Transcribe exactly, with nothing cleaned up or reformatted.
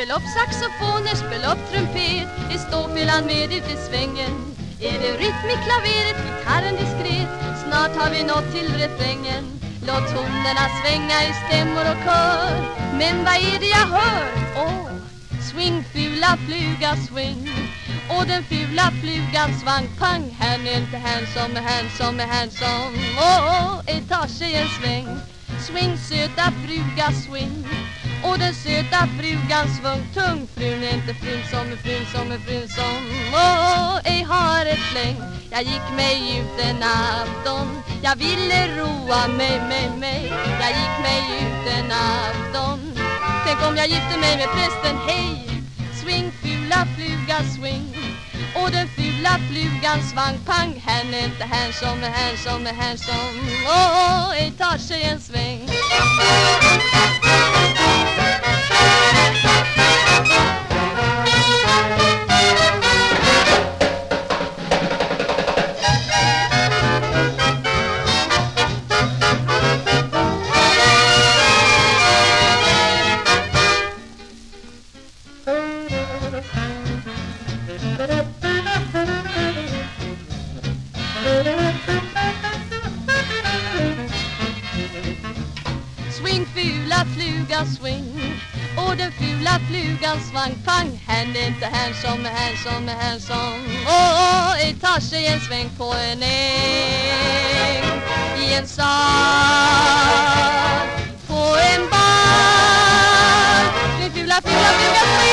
spel upp saxofoner, spel upp trumpet, i ståpelan med ut i svängen. Är det rytm i klaveret, gitarren diskret, snart har vi nått till refrängen. Låt tonerna svänga i stämmor och kör, men vad är det jag hör? Åh, oh, swing fula fluga swing. Och den fula flugan svang pang. Han är inte handsome, handsome, handsome. Åh, oh, ett tar sig en sväng. Swing söta fruga swing. Och den söta frugan svung tung. Frun är inte frun som är frun som är frun som. Åh, oh, ej har ett fläng. Jag gick mig ut en afton. Jag ville roa mig med mig. Jag gick mig ut en afton. Tänk om jag gifte mig med prästen, hej. Swing fula fluga swing. Och den fula flugan svang pang. Han är inte handsome, handsome, handsome. Åh, oh, ej tar sig en sväng. Swing fula fluga swing. Och den fula flugan svang pang. Han är inte handsome, handsome, handsome. Åh, oh, ett tar sig en sväng på en äng, i en sal, på en bar. Den fula fula fluga swing.